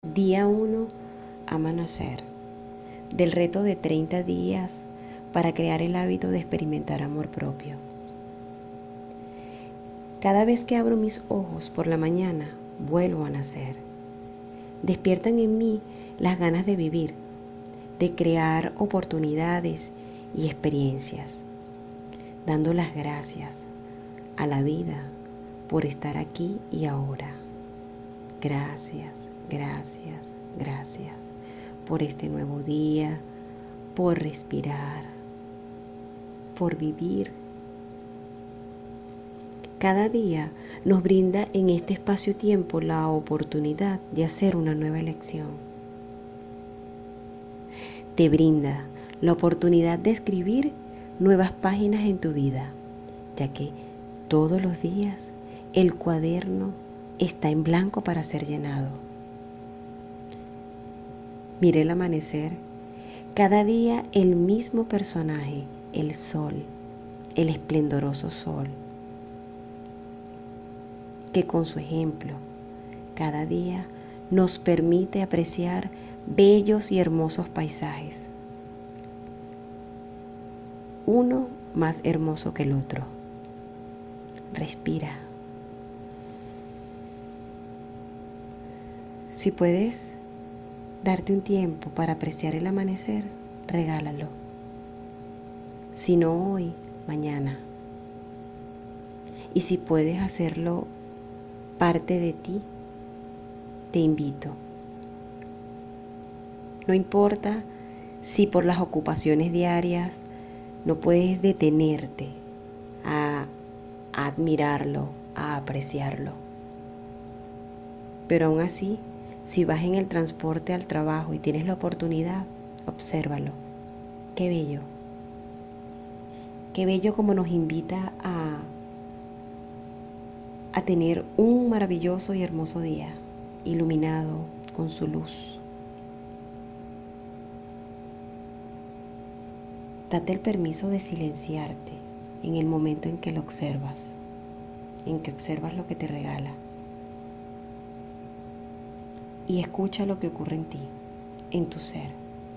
Día 1, Ama nacer. Del reto de 30 días para crear el hábito de experimentar amor propio. Cada vez que abro mis ojos por la mañana, vuelvo a nacer. Despiertan en mí las ganas de vivir, de crear oportunidades y experiencias, dando las gracias a la vida por estar aquí y ahora. Gracias, gracias, gracias por este nuevo día, por respirar, por vivir. Cada día nos brinda en este espacio-tiempo la oportunidad de hacer una nueva elección. Te brinda la oportunidad de escribir nuevas páginas en tu vida, ya que todos los días el cuaderno está en blanco para ser llenado. Mire el amanecer, cada día el mismo personaje, el sol, el esplendoroso sol, que con su ejemplo, cada día nos permite apreciar bellos y hermosos paisajes, uno más hermoso que el otro. Respira. Si puedes darte un tiempo para apreciar el amanecer, regálalo. Si no hoy, mañana. Y si puedes hacerlo parte de ti, te invito. No importa si por las ocupaciones diarias no puedes detenerte a admirarlo, a apreciarlo. Pero aún así, si vas en el transporte al trabajo y tienes la oportunidad, obsérvalo. Qué bello. Qué bello como nos invita a tener un maravilloso y hermoso día, iluminado con su luz. Date el permiso de silenciarte en el momento en que lo observas, en que observas lo que te regala. Y escucha lo que ocurre en ti, en tu ser.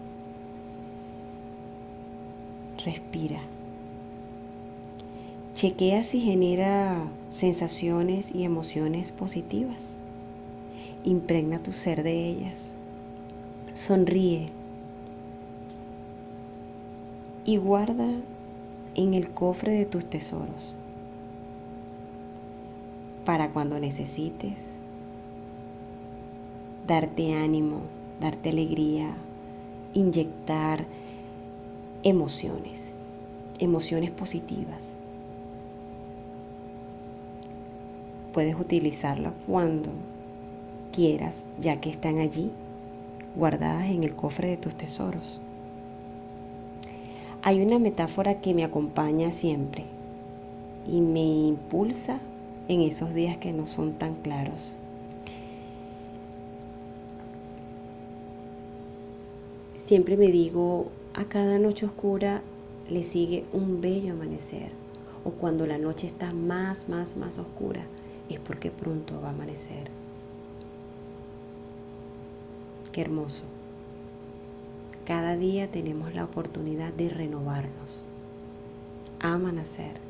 Respira. Chequea si genera sensaciones y emociones positivas. Impregna tu ser de ellas. Sonríe. Y guarda en el cofre de tus tesoros para cuando necesites darte ánimo, darte alegría, inyectar emociones positivas. Puedes utilizarlas cuando quieras, ya que están allí, guardadas en el cofre de tus tesoros. Hay una metáfora que me acompaña siempre y me impulsa en esos días que no son tan claros. Siempre me digo, a cada noche oscura le sigue un bello amanecer. O cuando la noche está más oscura, es porque pronto va a amanecer. Qué hermoso. Cada día tenemos la oportunidad de renovarnos. Ama nacer.